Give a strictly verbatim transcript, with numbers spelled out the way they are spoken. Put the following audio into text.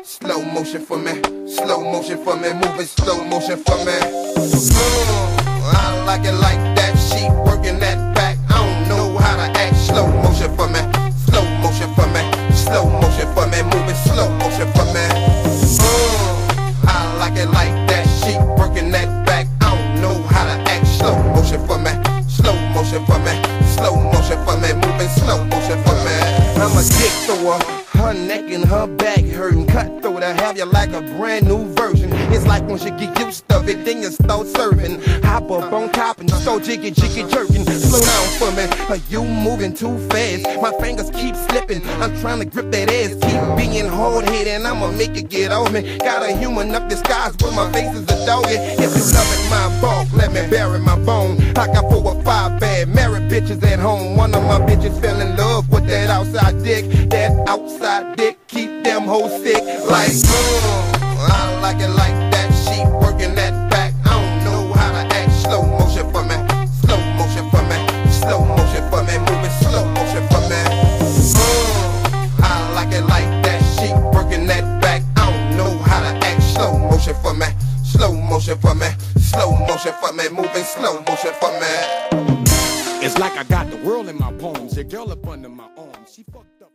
slow motion for me, slow motion for me, moving slow motion for me. Mm, I like it like that, she working that back, I don't know how to act. Slow motion for me, slow motion for me, slow motion for me, moving slow motion for me. Mm, I like it like that, she working that back, I don't know how to act. Slow motion for me, slow motion for me, slow motion for me, moving slow motion for me. I'm a dick thrower, her neck and her back hurting, cut through to have you like a brand new version. It's like once you get used to it, then you start serving. Hop up on top and start jiggy jiggy jerking. Slow down for me, are you moving too fast? My fingers keep slipping, I'm trying to grip that ass. Keep being hard-headed and I'ma make it get on me. Got a human up disguise, but my face is a doggy. If you loving my bulk, let me bury my bone. I got four or five bad married bitches at home. One of my bitches fell in love with that outside dick. That outside dick keep them hoes sick. Like, mm, I like it like that, she working that back, I don't know how to act. Slow motion for me, slow motion for me, slow motion for me, moving slow motion for me. Mm, I like it like that, she working that back, I don't know how to act. Slow motion for me, slow motion for me, slow motion for me, moving slow motion for me. It's like I got the world in my palms, your girl up under my arm, she fucked up.